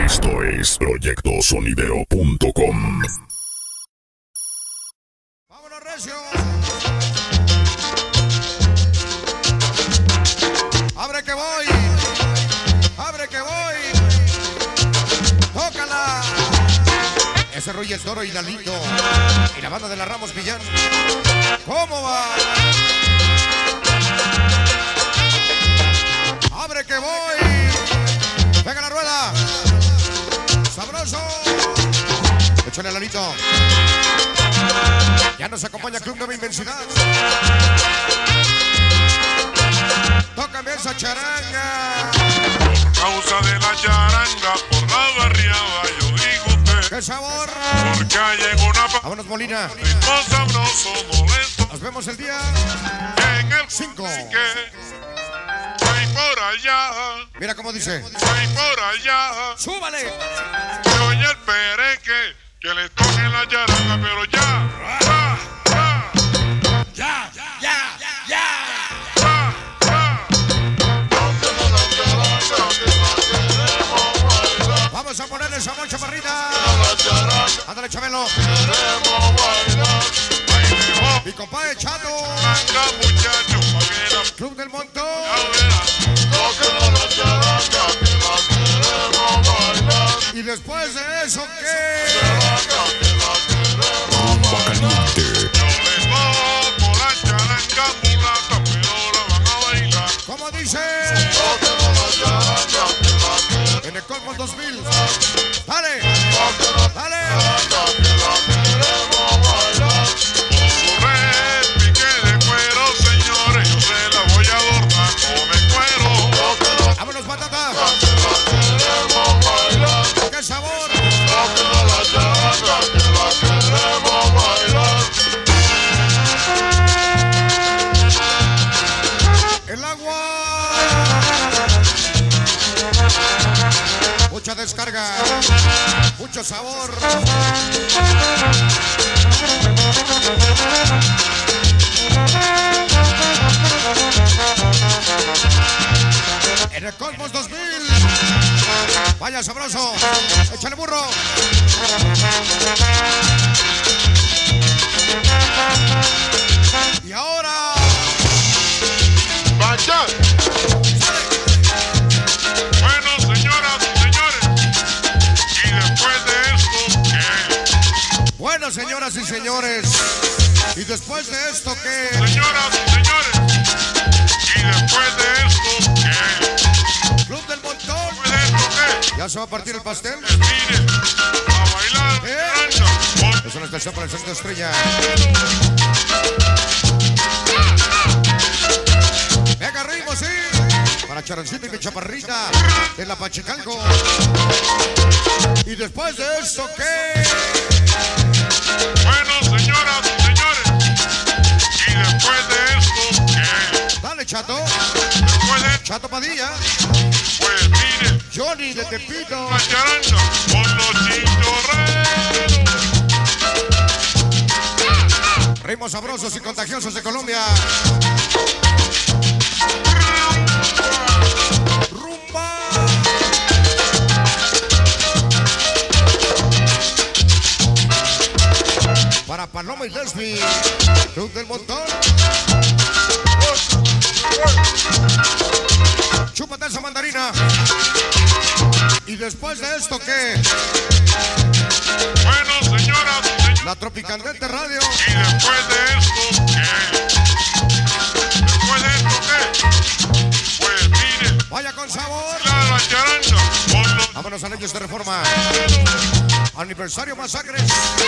Esto es proyectosonidero.com. ¡Vámonos, recio! ¡Abre que voy! ¡Abre que voy! ¡Tócala! Ese Roy el Toro y Lalito y la banda de la Ramos Villán. ¿Cómo va? ¡Abre que voy! ¡Pega la rueda! ¡Sabroso! Échale Lalito. Ya nos acompaña Club Nueva Inmensidad. Tócame esa charanga. Por causa de la charanga, por la barriada, yo digo usted. ¡Qué sabor! Porque llegó una Vámonos, Molina. ritmo sabroso, molesto. Nos vemos el día En el 5. que hay por allá, Mira cómo dice. hay por allá. ¡Súbale! Que oye el pereque, que le toque la charanga, pero ya. Vamos a ponerle sabor, chaparrita. Ándale, Chabelo. Mi compadre Chato. Venga, muchacho, pa' que la Club del Montón. Y después de eso, ¿qué? Rumba caliente. por la charanga mulata, pero la van a bailar. ¿Cómo dice? En el Cosmos 2000. ¡Dale! ¡Dale! Con su repique de cuero, señores, yo se la voy a adornar con el cuero. ¡Vámonos, patata! ¡Qué sabor! ¡El agua! Mucha descarga, mucho sabor. En el Cosmos 2000. Vaya sabroso. Échale burro. Y ahora. ¡Vaya! Bueno, señoras y señores, y después de esto, ¿qué? Bueno, señoras y señores. Y después de esto, ¿qué? Señoras y señores, y después de esto, ¿qué? Club del Montón. Después de esto, ¿qué? ¿Ya se va a partir el pastel? Mire, a bailar, charanga, por Es una estación para el centro estrella. Venga, ritmo, sí. Para Charoncito y mi chaparrita en la Pachicalco. Y después de esto, ¿qué? Bueno, señoras y señores, y después de esto, ¿qué? Dale, Chato. Después de esto, Chato Padilla. pues mire, Johnny de Tepito. la charanga con los chinchorreros. Ritmos sabrosos y contagiosos de Colombia. Rumba. Para Paloma y Leslie, Club del Montón. Chúpate esa mandarina. Y después de esto, ¿qué? Bueno, señoras y señores, La Tropicandente Radio. y después de esto, ¿qué? Después de esto, ¿qué? Pues mire, Vaya con sabor. la charanga con los Vámonos a Leyes de Reforma. Aniversario Masacres.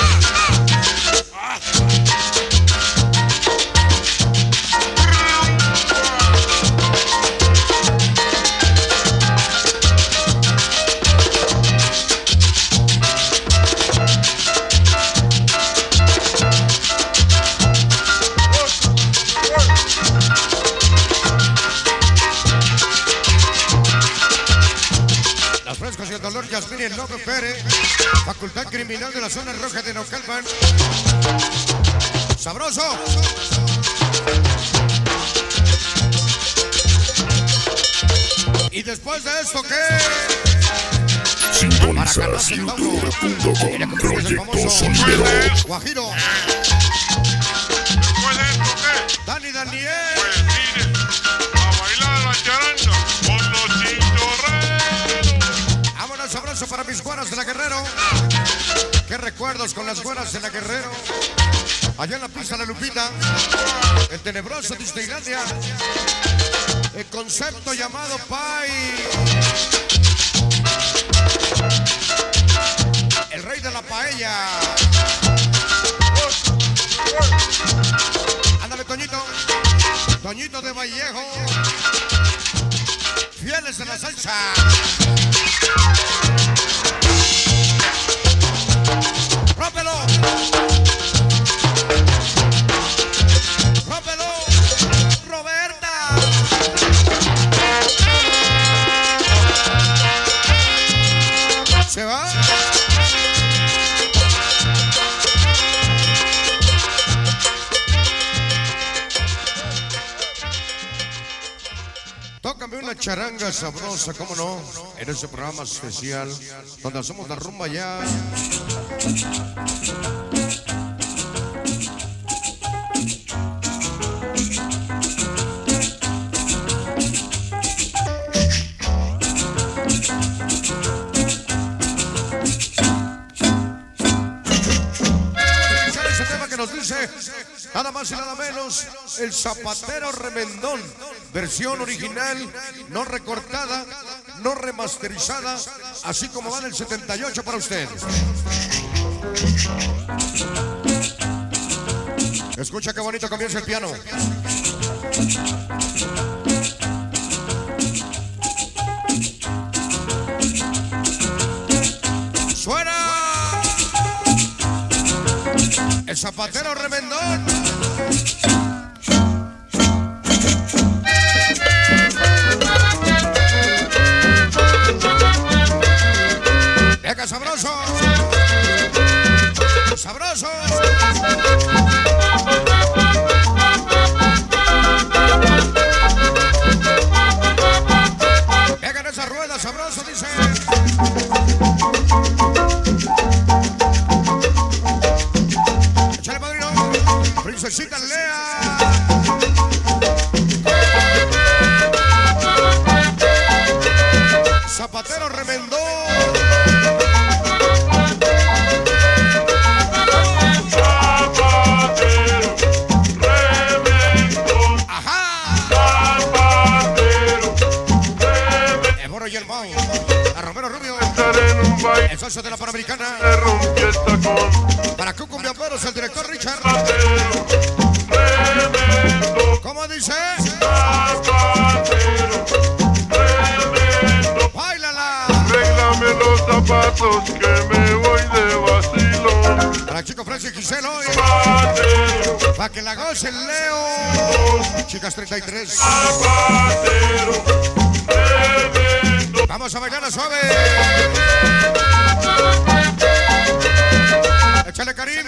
Las Frescos y el Dolor, Yasmín y el Loco Pérez. Facultad Criminal de la Zona Roja de Naucalpan. ¡Sabroso! ¿Y después de esto qué? Sintoniza Quizásyoutube.com Proyecto Sonidero Guajiro. Después de esto, ¿qué? Dani Daniel. Pues miren, a bailar la charanga con los chinchorreros. Vámonos, abrazo para mis güeras de la Guerrero. Qué recuerdos con las güeras de la Guerrero. Allá en la pista La Lupita, el tenebroso Disneylandia. El concepto llamado Pai. El rey de la paella. Ándale, Toñito. Toñito de Vallejo. Fieles de la salsa. ¡Rómpelo! ¡Rómpelo! ¡Roberta! ¿Se va? Tócame una charanga sabrosa, ¿cómo no? En ese programa especial donde hacemos la rumba ya. Ese tema que nos dice nada más y nada menos el Zapatero Remendón. Versión original, no recortada, no remasterizada, así como va del 78 para usted. Escucha qué bonito comienza el piano. ¡Suena! El Zapatero Remendón. Venga, sabroso. Sabroso. Venga en esa rueda, sabroso, dice. Échale, padrino. Princesita Lea. Zapatero Remendón. Zapatero Remendón. Ajá. Zapatero Remendón. El Morro y el Mau. A Romero Rubio. Estaré en un baile, El socio de la Panamericana. me rompí el tacón. Para Cuco Viamperos, el director Richard. Zapatero Remendón. ¿Cómo dice? Zapatero Remendón. ¡Báilala! Arréglame los zapatos que me voy de vacilón. Para Chico Francia y Gisela hoy. Zapatero, Para que la gocen Leo. Chicas 33. zapatero Remendón. Vamos a bailar a suave. Échale, Karim.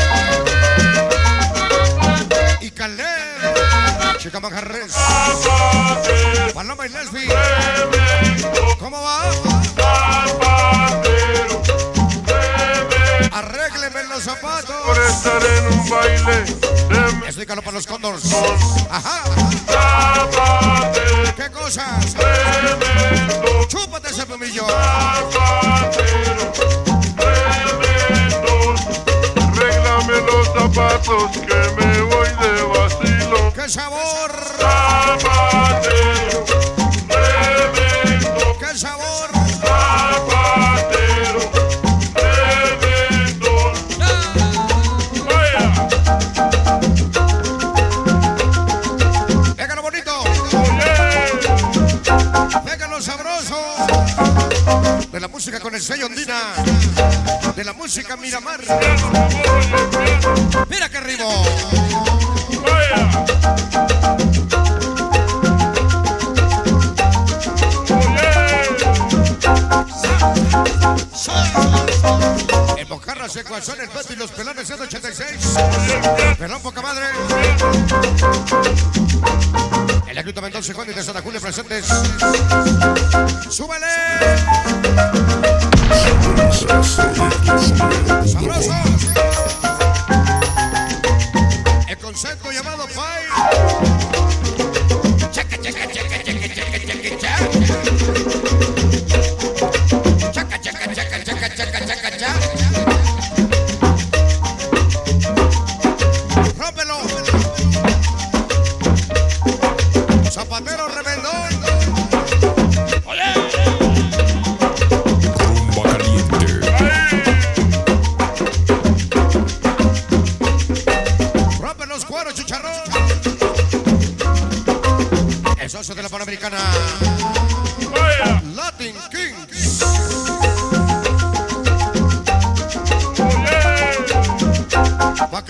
Y Caleb. Chica Manjarres. Zapatero Paloma y Leslie. Remendón. ¿Cómo va? Zapatero Remendón. Arréglenme los Por zapatos. estar en un baile de Explícalo para los Condors. Ajá. zapatero ¿Qué cosas? Remendón. Chúpate ese pumillo. Zapatero Remendón. Arréglame los zapatos que me voy de vacilón. ¡Qué sabor! Zapatero Remendón. ¡Qué sabor! Zapatero Remendón. Vaya, ¡Pégalo bonito! oye, ¡Pégalo sabroso! De la música con el sello Ondina. De la música Miramar. ¡Mira qué ritmo! vaya, oye, En Mojarras, Ecuazón, el Pato y los Pelones 186. Pelón, poca madre. El Agrito Mendoza, Juan y de Santa Julia presentes. ¡Súbele!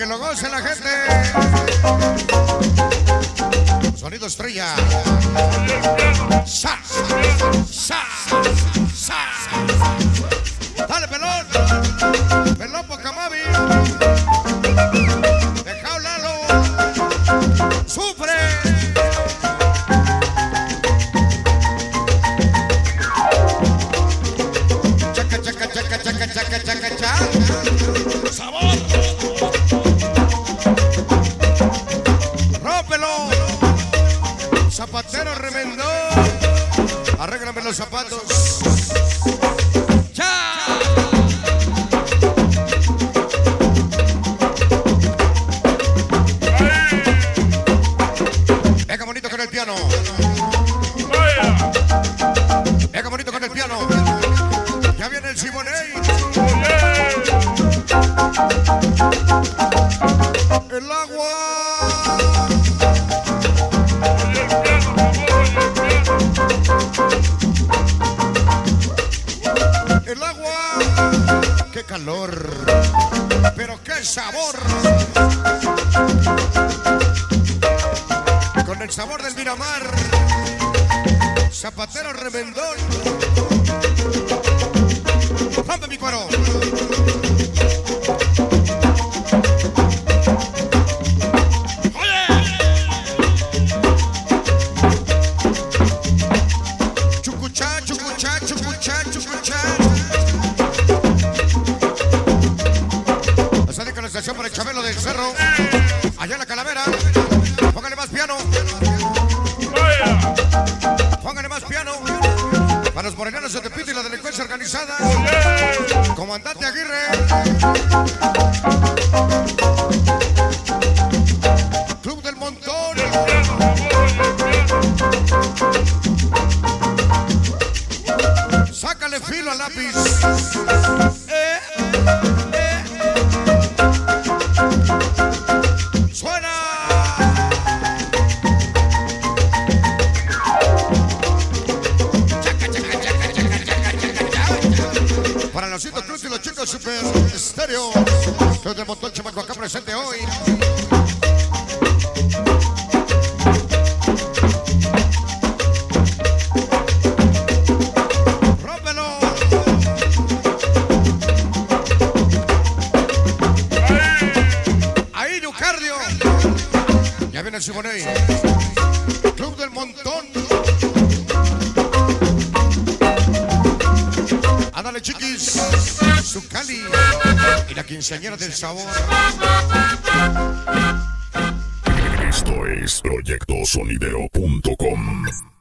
que lo goce la gente. Sonido estrella. Sa, sa, sa. Dale, pelón. Pelón Pocamavi. Deja Lalo. Sufre. Chaca, chaca, chaca, chaca, chaca, chaca, chaca. Sabor. Rómpelo. Zapatero remendó. Arréglame los zapatos. ¡Ya! Venga bonito con el piano. Venga bonito con el piano. Ya viene el Simoney. El agua. El agua. Qué calor. Pero qué sabor. Con el sabor del Miramar. Zapatero remendón. Rompe mi cuero. Chucuchá, chucuchá, chucuchá, chucuchá. Esa declaración para el Chabelo del Cerro. Allá en la Calavera. Póngale más piano. Póngale más piano. Para los morenanos de Tepito y la delincuencia organizada. Comandante Aguirre. Club del Montón. Sácale filo al lápiz. Suena. Para los Citos Cruz y los chicos Super Estéreo. Club del Montón Chamaco acá presente hoy. Ya viene el Simoney. Club del Montón. Ándale, chiquis. Su Cali. Y la quinceañera del sabor. Esto es proyectosonidero.com.